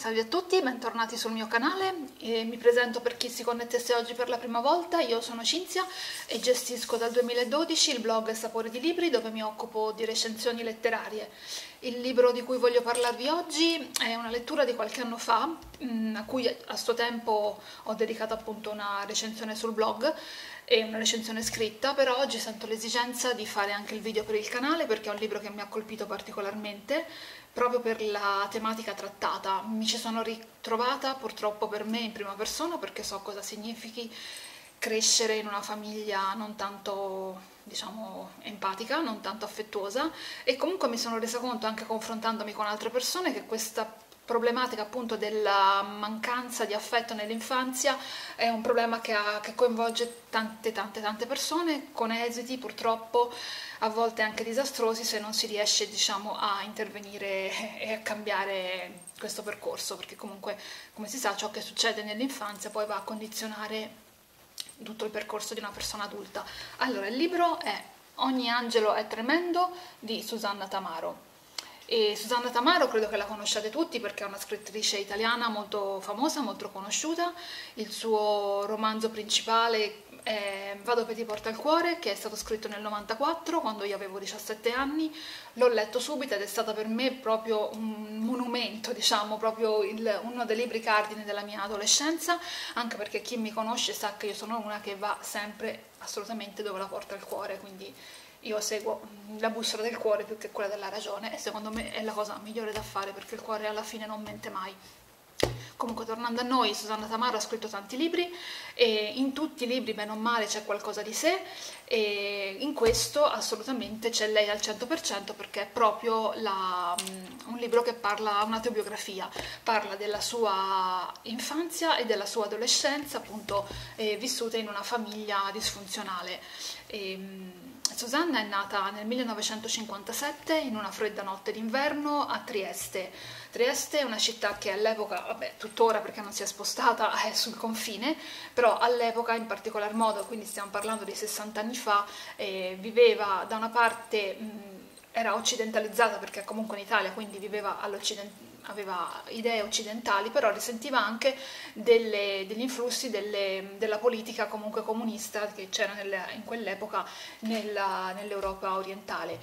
Salve a tutti, bentornati sul mio canale. Mi presento per chi si connettesse oggi per la prima volta. Io sono Cinzia e gestisco dal 2012 il blog Sapore di Libri, dove mi occupo di recensioni letterarie. Il libro di cui voglio parlarvi oggi è una lettura di qualche anno fa, a cui a suo tempo ho dedicato appunto una recensione sul blog e una recensione scritta, però oggi sento l'esigenza di fare anche il video per il canale perché è un libro che mi ha colpito particolarmente, proprio per la tematica trattata. Mi ci sono ritrovata purtroppo per me in prima persona perché so cosa significhi crescere in una famiglia non tanto, diciamo, empatica, non tanto affettuosa, e comunque mi sono resa conto, anche confrontandomi con altre persone, che questa problematica appunto della mancanza di affetto nell'infanzia è un problema che coinvolge tante persone, con esiti purtroppo a volte anche disastrosi se non si riesce, diciamo, a intervenire e a cambiare questo percorso, perché comunque, come si sa, ciò che succede nell'infanzia poi va a condizionare tutto il percorso di una persona adulta. Allora, il libro è Ogni angelo è tremendo di Susanna Tamaro. E Susanna Tamaro credo che la conosciate tutti perché è una scrittrice italiana molto famosa, molto conosciuta. Il suo romanzo principale è Vado per ti porta il cuore, che è stato scritto nel 94, quando io avevo 17 anni. L'ho letto subito ed è stato per me proprio un monumento, diciamo, proprio uno dei libri cardine della mia adolescenza, anche perché chi mi conosce sa che io sono una che va sempre assolutamente dove la porta il cuore, quindi io seguo la bussola del cuore più che quella della ragione, e secondo me è la cosa migliore da fare perché il cuore alla fine non mente mai. Comunque, tornando a noi, Susanna Tamaro ha scritto tanti libri e in tutti i libri, bene o male, c'è qualcosa di sé, e in questo assolutamente c'è lei al 100% perché è proprio un libro che parla, un'autobiografia, parla della sua infanzia e della sua adolescenza, appunto, vissute in una famiglia disfunzionale. Susanna è nata nel 1957 in una fredda notte d'inverno a Trieste. Trieste è una città che all'epoca, vabbè, tuttora perché non si è spostata, è sul confine, però all'epoca in particolar modo, quindi stiamo parlando di 60 anni fa, viveva da una parte, era occidentalizzata perché comunque in Italia, quindi viveva aveva idee occidentali, però risentiva anche degli influssi della politica comunque comunista che c'era in quell'epoca nell'Europa orientale.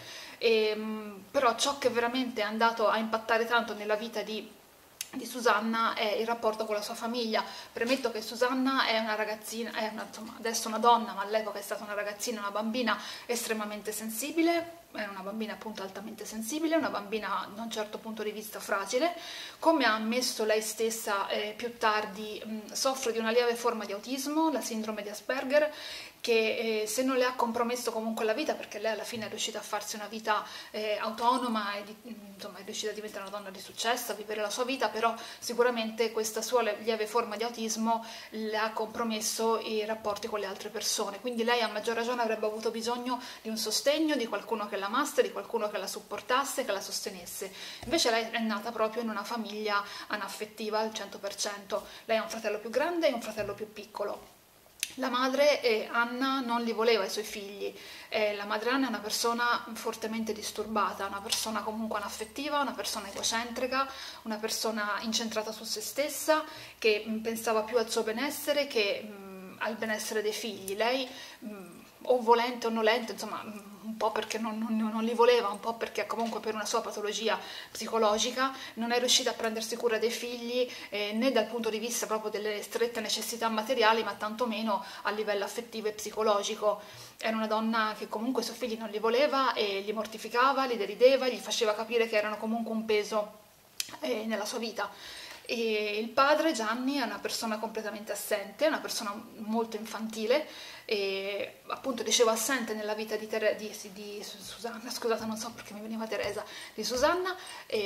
Però ciò che veramente è andato a impattare tanto nella vita di Susanna è il rapporto con la sua famiglia. Premetto che Susanna è una ragazzina, insomma, adesso una donna, ma all'epoca è stata una ragazzina, una bambina estremamente sensibile, è una bambina appunto altamente sensibile, una bambina da un certo punto di vista fragile. Come ha ammesso lei stessa più tardi, soffre di una lieve forma di autismo, la sindrome di Asperger, che se non le ha compromesso comunque la vita, perché lei alla fine è riuscita a farsi una vita autonoma e insomma, è riuscita a diventare una donna di successo, a vivere la sua vita, però sicuramente questa sua lieve forma di autismo le ha compromesso i rapporti con le altre persone, quindi lei a maggior ragione avrebbe avuto bisogno di un sostegno, di qualcuno che l'amasse, di qualcuno che la supportasse, che la sostenesse. Invece lei è nata proprio in una famiglia anaffettiva al 100%, lei ha un fratello più grande e un fratello più piccolo. La madre, Anna, non li voleva i suoi figli. La madre Anna è una persona fortemente disturbata, una persona comunque anaffettiva, una persona egocentrica, una persona incentrata su se stessa, che pensava più al suo benessere che al benessere dei figli. Lei, o volente o nolente, insomma, un po' perché non li voleva, un po' perché comunque per una sua patologia psicologica non è riuscita a prendersi cura dei figli, né dal punto di vista proprio delle strette necessità materiali, ma tantomeno a livello affettivo e psicologico. Era una donna che comunque i suoi figli non li voleva e li mortificava, li derideva, gli faceva capire che erano comunque un peso nella sua vita. E il padre, Gianni, è una persona completamente assente, è una persona molto infantile, e appunto dicevo assente nella vita di Susanna, scusate, non so perché mi veniva Teresa, di Susanna,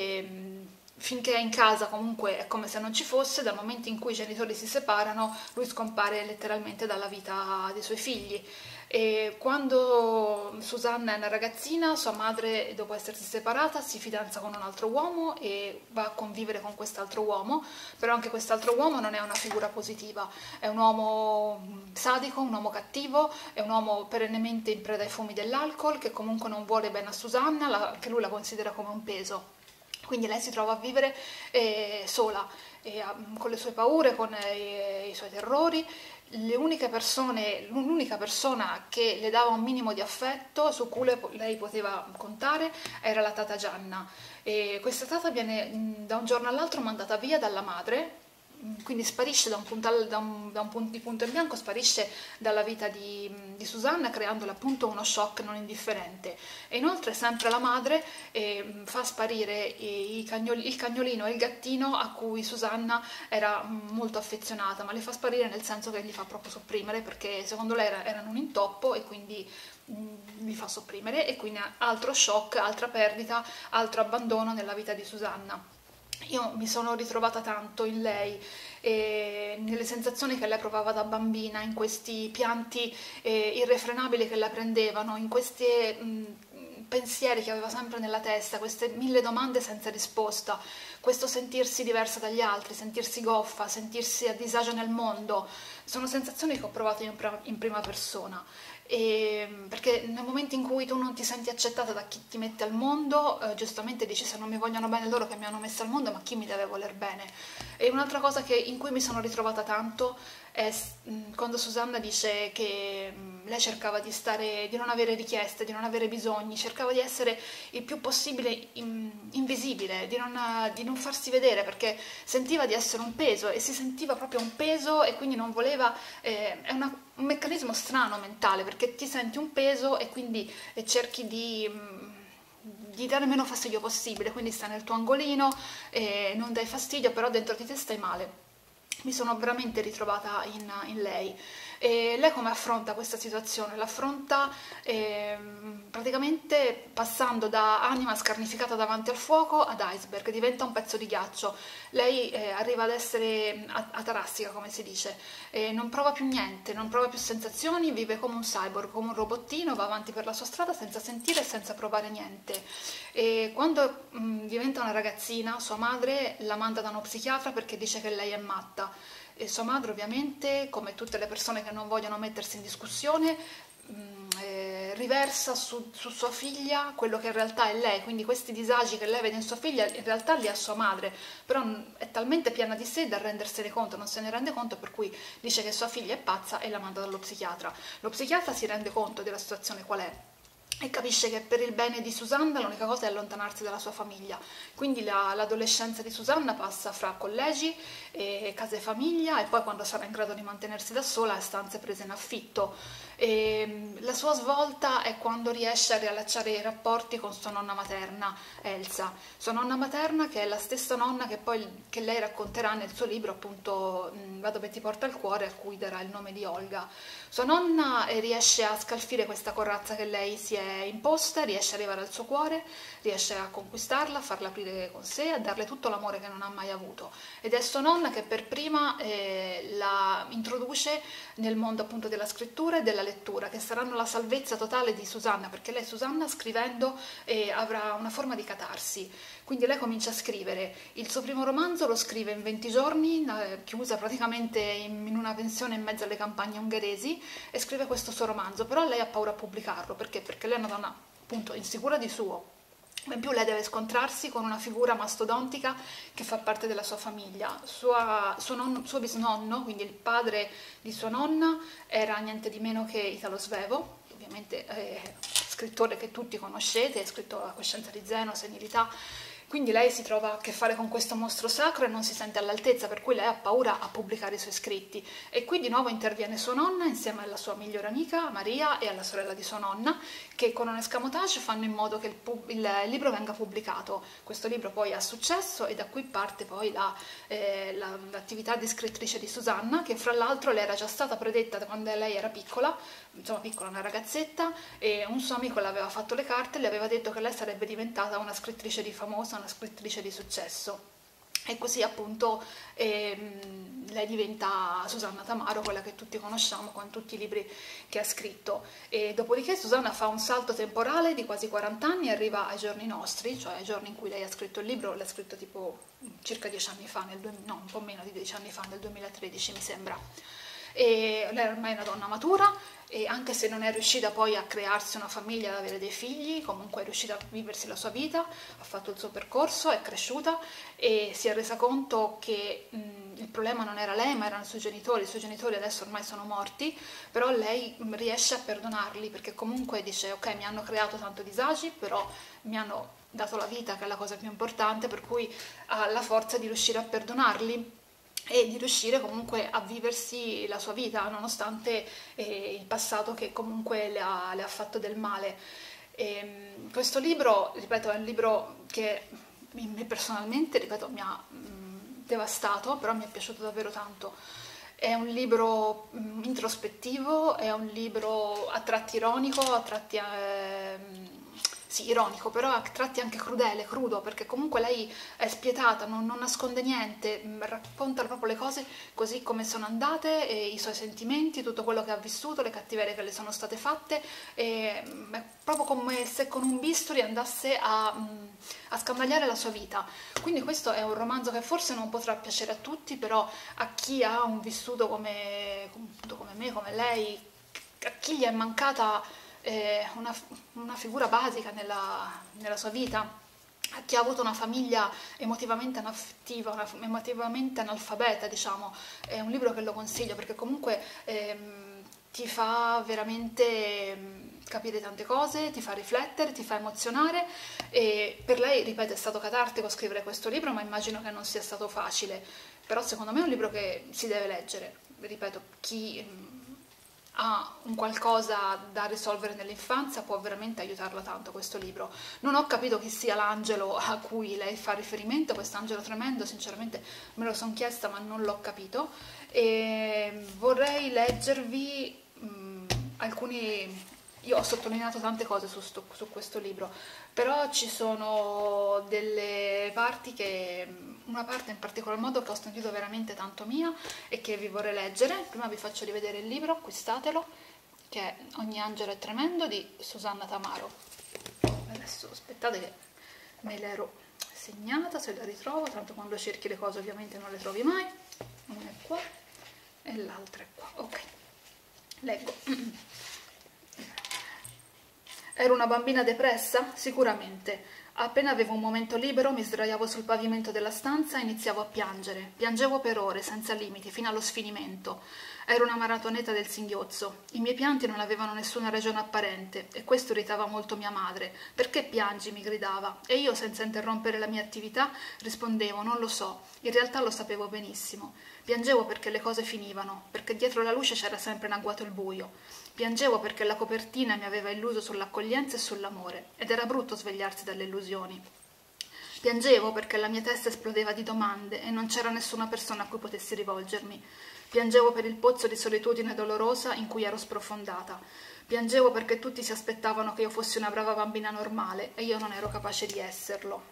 finché è in casa comunque è come se non ci fosse. Dal momento in cui i genitori si separano, lui scompare letteralmente dalla vita dei suoi figli. E quando Susanna è una ragazzina, sua madre, dopo essersi separata, si fidanza con un altro uomo e va a convivere con quest'altro uomo, però anche quest'altro uomo non è una figura positiva, è un uomo sadico, un uomo cattivo, è un uomo perennemente in preda ai fumi dell'alcol, che comunque non vuole bene a Susanna, che lui la considera come un peso. Quindi lei si trova a vivere sola, con le sue paure, con i suoi terrori. L'unica persona che le dava un minimo di affetto, su cui lei poteva contare, era la tata Gianna. E questa tata viene da un giorno all'altro mandata via dalla madre, quindi sparisce da un punto in bianco, sparisce dalla vita di Susanna, creandole appunto uno shock non indifferente. E inoltre sempre la madre fa sparire il cagnolino e il gattino a cui Susanna era molto affezionata, ma li fa sparire nel senso che li fa proprio sopprimere, perché secondo lei erano un intoppo e quindi li fa sopprimere, e quindi altro shock, altra perdita, altro abbandono nella vita di Susanna. Io mi sono ritrovata tanto in lei, nelle sensazioni che lei provava da bambina, in questi pianti irrefrenabili che la prendevano, in questi pensieri che aveva sempre nella testa, queste 1000 domande senza risposta, questo sentirsi diversa dagli altri, sentirsi goffa, sentirsi a disagio nel mondo. Sono sensazioni che ho provato in prima persona. Perché nel momento in cui tu non ti senti accettata da chi ti mette al mondo, giustamente dici: se non mi vogliono bene loro che mi hanno messa al mondo, ma chi mi deve voler bene? E un'altra cosa in cui mi sono ritrovata tanto è quando Susanna dice che lei cercava di non avere richieste, di non avere bisogni, cercava di essere il più possibile invisibile, di non farsi vedere, perché sentiva di essere un peso, e si sentiva proprio un peso, e quindi non voleva. È un meccanismo strano mentale, perché ti senti un peso e quindi cerchi di dare meno fastidio possibile, quindi stai nel tuo angolino, non dai fastidio, però dentro di te stai male. Mi sono veramente ritrovata in lei. E lei come affronta questa situazione? L'affronta praticamente passando da anima scarnificata davanti al fuoco ad iceberg, diventa un pezzo di ghiaccio. Lei arriva ad essere atarassica, come si dice, non prova più niente, non prova più sensazioni, vive come un cyborg, come un robottino, va avanti per la sua strada senza sentire e senza provare niente. E quando diventa una ragazzina, sua madre la manda da uno psichiatra perché dice che lei è matta. E sua madre, ovviamente, come tutte le persone che non vogliono mettersi in discussione, riversa su sua figlia quello che in realtà è lei, quindi questi disagi che lei vede in sua figlia in realtà li ha sua madre, però è talmente piena di sé da rendersene conto, non se ne rende conto, per cui dice che sua figlia è pazza e la manda dallo psichiatra. Lo psichiatra si rende conto della situazione qual è e capisce che per il bene di Susanna l'unica cosa è allontanarsi dalla sua famiglia. Quindi l'adolescenza di Susanna passa fra collegi, case famiglia, e poi quando sarà in grado di mantenersi da sola stanze prese in affitto. La sua svolta è quando riesce a riallacciare i rapporti con sua nonna materna, Elsa. Sua nonna materna, che è la stessa nonna che lei racconterà nel suo libro, appunto Va dove ti porta il cuore, a cui darà il nome di Olga. Sua nonna riesce a scalfire questa corazza che lei si è imposta, riesce ad arrivare al suo cuore, riesce a conquistarla, a farla aprire con sé, a darle tutto l'amore che non ha mai avuto. Ed è sua nonna che per prima la introduce nel mondo appunto della scrittura e della lettura, che saranno la salvezza totale di Susanna, perché lei, Susanna, scrivendo avrà una forma di catarsi. Quindi lei comincia a scrivere. Il suo primo romanzo lo scrive in 20 giorni, chiusa praticamente in una pensione in mezzo alle campagne ungheresi, e scrive questo suo romanzo. Però lei ha paura a pubblicarlo, perché? Perché lei è una donna appunto insicura di suo. In più lei deve scontrarsi con una figura mastodontica che fa parte della sua famiglia. Suo bisnonno, quindi il padre di sua nonna, era niente di meno che Italo Svevo, ovviamente scrittore che tutti conoscete, è scritto La coscienza di Zeno, Senilità. Quindi lei si trova a che fare con questo mostro sacro e non si sente all'altezza, per cui lei ha paura a pubblicare i suoi scritti. E qui di nuovo interviene sua nonna insieme alla sua migliore amica Maria e alla sorella di sua nonna, che con un escamotage fanno in modo che il libro venga pubblicato. Questo libro poi ha successo e da qui parte poi l'attività di scrittrice di Susanna, che fra l'altro le era già stata predetta quando lei era piccola, insomma piccola, una ragazzetta, e un suo amico le aveva fatto le carte e le aveva detto che lei sarebbe diventata una scrittrice famosa, una scrittrice di successo. E così appunto lei diventa Susanna Tamaro, quella che tutti conosciamo con tutti i libri che ha scritto. E dopodiché Susanna fa un salto temporale di quasi 40 anni e arriva ai giorni nostri, cioè ai giorni in cui lei ha scritto il libro. L'ha scritto tipo circa 10 anni fa, no, un po' meno di 10 anni fa, nel 2013 mi sembra. e lei ormai è una donna matura e anche se non è riuscita poi a crearsi una famiglia, ad avere dei figli, comunque è riuscita a viversi la sua vita, ha fatto il suo percorso, è cresciuta e si è resa conto che il problema non era lei ma erano i suoi genitori adesso ormai sono morti, però lei riesce a perdonarli perché comunque dice ok, mi hanno creato tanto disagi, però mi hanno dato la vita, che è la cosa più importante, per cui ha la forza di riuscire a perdonarli e di riuscire comunque a viversi la sua vita nonostante il passato che comunque le ha fatto del male. Questo libro, ripeto, è un libro che me personalmente, ripeto, mi ha devastato, però mi è piaciuto davvero tanto. È un libro introspettivo, è un libro a tratti ironico, a tratti sì, ironico, però a tratti anche crudele, crudo, perché comunque lei è spietata, non nasconde niente, racconta proprio le cose così come sono andate, e i suoi sentimenti, tutto quello che ha vissuto, le cattiverie che le sono state fatte, è proprio come se con un bisturi andasse a scandagliare la sua vita. Quindi questo è un romanzo che forse non potrà piacere a tutti, però a chi ha un vissuto come me, come lei, a chi gli è mancata una figura basica nella sua vita, a chi ha avuto una famiglia emotivamente inattiva, emotivamente analfabeta, diciamo, è un libro che lo consiglio perché comunque ti fa veramente capire tante cose, ti fa riflettere, ti fa emozionare e per lei, ripeto, è stato catartico scrivere questo libro, ma immagino che non sia stato facile, però secondo me è un libro che si deve leggere, ripeto, chi ha un qualcosa da risolvere nell'infanzia può veramente aiutarla tanto questo libro. Non ho capito chi sia l'angelo a cui lei fa riferimento, questo angelo tremendo, sinceramente me lo sono chiesta ma non l'ho capito e vorrei leggervi alcuni... Io ho sottolineato tante cose su questo libro, però ci sono delle parti che, una parte in particolar modo che ho sentito veramente tanto mia e che vi vorrei leggere. Prima vi faccio rivedere il libro, acquistatelo, che è Ogni angelo è tremendo di Susanna Tamaro. Adesso aspettate che me l'ero segnata, se la ritrovo, tanto quando cerchi le cose ovviamente non le trovi mai. Una è qua e l'altra è qua, ok. Leggo. Ero una bambina depressa? Sicuramente. Appena avevo un momento libero mi sdraiavo sul pavimento della stanza e iniziavo a piangere. Piangevo per ore, senza limiti, fino allo sfinimento. Ero una maratoneta del singhiozzo. I miei pianti non avevano nessuna ragione apparente e questo irritava molto mia madre. «Perché piangi?» mi gridava. E io, senza interrompere la mia attività, rispondevo «Non lo so». In realtà lo sapevo benissimo. Piangevo perché le cose finivano, perché dietro la luce c'era sempre in agguato il buio. Piangevo perché la copertina mi aveva illuso sull'accoglienza e sull'amore, ed era brutto svegliarsi dalle illusioni. Piangevo perché la mia testa esplodeva di domande e non c'era nessuna persona a cui potessi rivolgermi. Piangevo per il pozzo di solitudine dolorosa in cui ero sprofondata. Piangevo perché tutti si aspettavano che io fossi una brava bambina normale e io non ero capace di esserlo.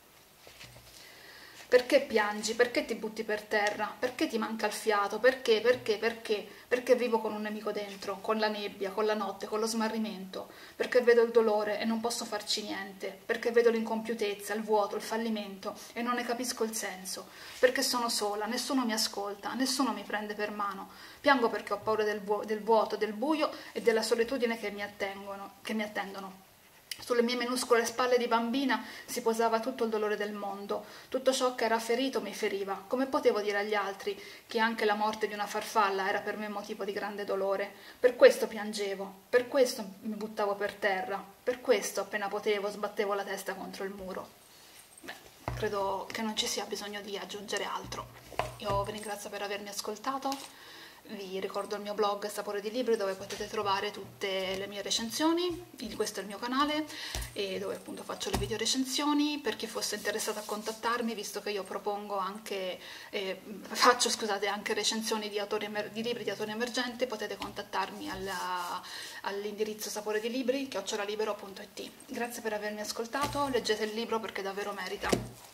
Perché piangi? Perché ti butti per terra? Perché ti manca il fiato? Perché? Perché? Perché? Perché vivo con un nemico dentro, con la nebbia, con la notte, con lo smarrimento. Perché vedo il dolore e non posso farci niente. Perché vedo l'incompiutezza, il vuoto, il fallimento e non ne capisco il senso. Perché sono sola, nessuno mi ascolta, nessuno mi prende per mano. Piango perché ho paura del vuoto, del buio e della solitudine che mi attendono. Sulle mie minuscole spalle di bambina si posava tutto il dolore del mondo. Tutto ciò che era ferito mi feriva. Come potevo dire agli altri che anche la morte di una farfalla era per me motivo di grande dolore? Per questo piangevo, per questo mi buttavo per terra, per questo appena potevo sbattevo la testa contro il muro. Beh, credo che non ci sia bisogno di aggiungere altro. Io vi ringrazio per avermi ascoltato. Vi ricordo il mio blog Sapore di Libri dove potete trovare tutte le mie recensioni, questo è il mio canale e dove appunto faccio le video recensioni. Per chi fosse interessato a contattarmi, visto che io propongo anche, anche recensioni di libri di autori emergenti, potete contattarmi all'indirizzo sapore di libri @libero.it. Grazie per avermi ascoltato, leggete il libro perché davvero merita.